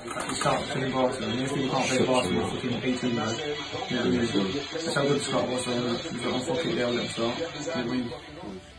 You start playing Barca, and if you can't play Barca, you're fucking 18, man. You know what I mean? That's how good Scott was, so he was like, oh, fuck it, they'll let him start. You know what I mean?